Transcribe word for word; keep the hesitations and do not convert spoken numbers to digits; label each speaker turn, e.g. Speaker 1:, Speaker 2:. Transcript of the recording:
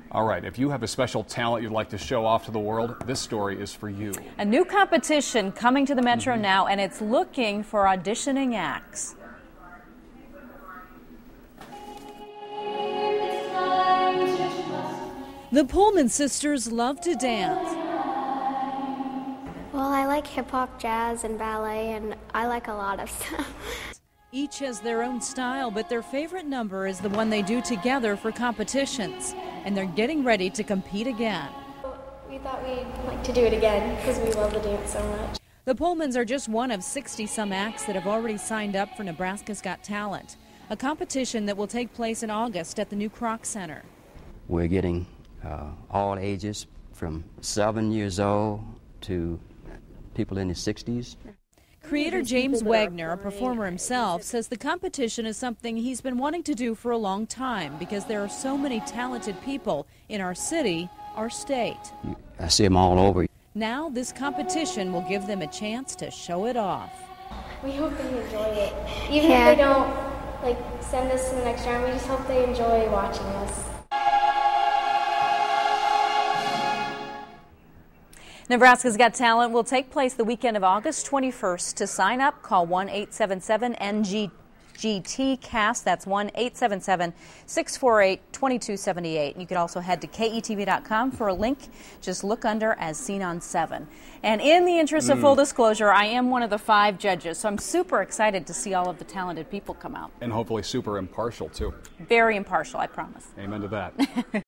Speaker 1: All right, if you have a special talent you'd like to show off to the world, this story is for you.
Speaker 2: A new competition coming to the Metro mm-hmm. now, and it's looking for auditioning acts. The Pullman sisters love to dance.
Speaker 3: Well, I like hip-hop, jazz, and ballet, and I like a lot of stuff.
Speaker 2: Each has their own style, but their favorite number is the one they do together for competitions. And they're getting ready to compete again.
Speaker 3: We thought we'd like to do it again because we love the dance so much.
Speaker 2: The Pullmans are just one of sixty-some acts that have already signed up for Nebraska's Got Talent, a competition that will take place in August at the new Kroc Center.
Speaker 4: We're getting uh, all ages from seven years old to people in the sixties.
Speaker 2: Creator James Wagner, a performer himself, says the competition is something he's been wanting to do for a long time because there are so many talented people in our city, our state.
Speaker 4: I see them all over.
Speaker 2: Now this competition will give them a chance to show it off.
Speaker 3: We hope they enjoy it. Even yeah. if they don't like send us to the next round, we just hope they enjoy watching us.
Speaker 2: Nebraska's Got Talent will take place the weekend of August twenty-first. To sign up, call one eight seven seven N G T cast. That's one eight seven seven, six four eight, two two seven eight. You can also head to K E T V dot com for a link. Just look under As Seen on seven. And in the interest mm. of full disclosure, I am one of the five judges, so I'm super excited to see all of the talented people come out.
Speaker 1: And hopefully super impartial, too.
Speaker 2: Very impartial, I promise.
Speaker 1: Amen to that.